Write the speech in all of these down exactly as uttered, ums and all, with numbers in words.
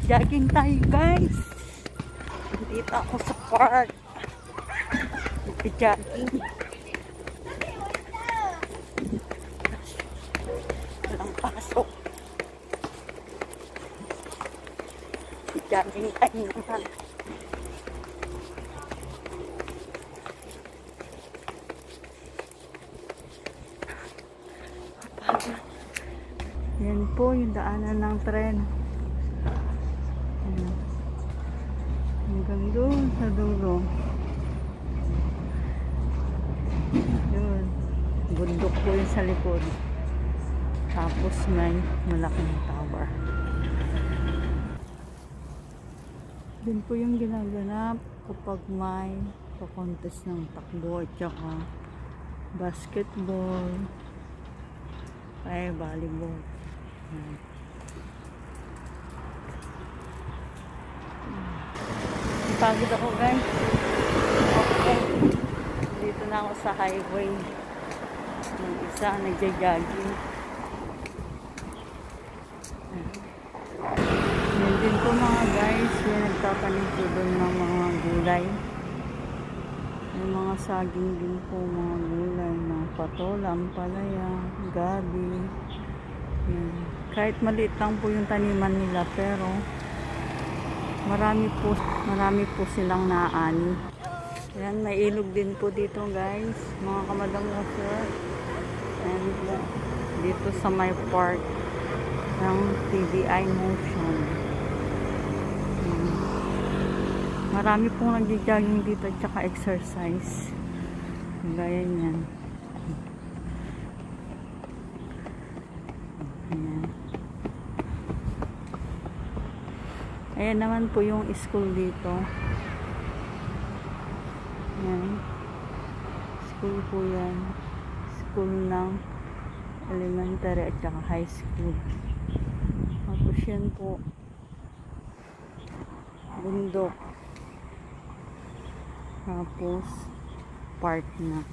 Jogging tayo guys. Dito ako sa park. Jogging. Walang pasok. Jogging tayo naman. Yan po yung daanan ng tren. Ayan. Hanggang doon sa dulo. Yun. Bundok po yun sa likod. Tapos may malaking tower. Din po yung ginaganap kapag may pa-contest ng takbo at saka basketball ay volleyball. Hmm. Pagod ako guys. Okay. Dito na ako sa highway. Yung isa nagja-jogging. Yan din po mga guys. May nagtatanim po doon ng mga gulay. May mga saging din po mga gulay. Mga patola, ampalaya, gabi. Yan. Kahit maliit lang po yung taniman nila pero marami po, marami po silang naani. Ayan, may ilog din po dito guys, mga kamadang water. And uh, dito sa my park ng T V I Motion. Hmm. Marami pong nag-jogging dito at saka exercise. Gaya niyan. Ayan. Ayan naman po yung school dito. Ayan. School po yan. School ng elementary at saka high school. Tapos yan po. Bundok. Tapos park na.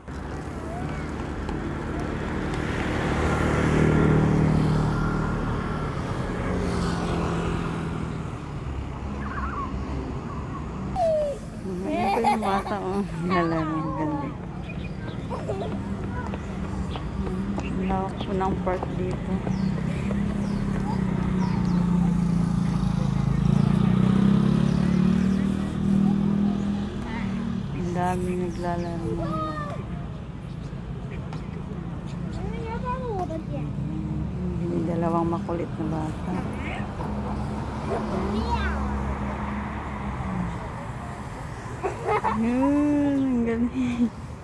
Ito yung bata, oh. Lalaro, ang ganda. Ang lawak po ng park dito. Ang dami naglalaro ng lawak. Yung dalawang makulit na bata. Yun, ang galing.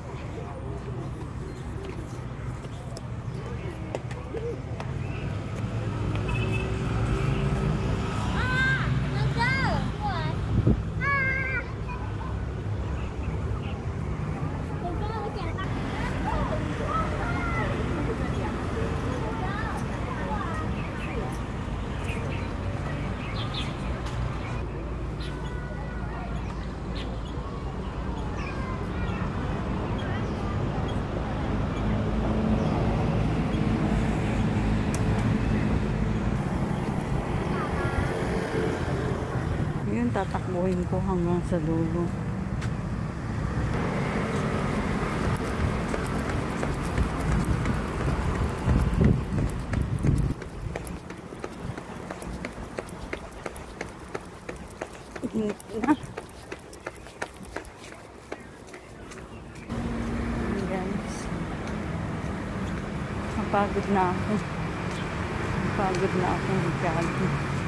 Yun, tatakbuhin ko hanggang sa dulo. Guys, napagod na ako. Napagod na ako ng jogging.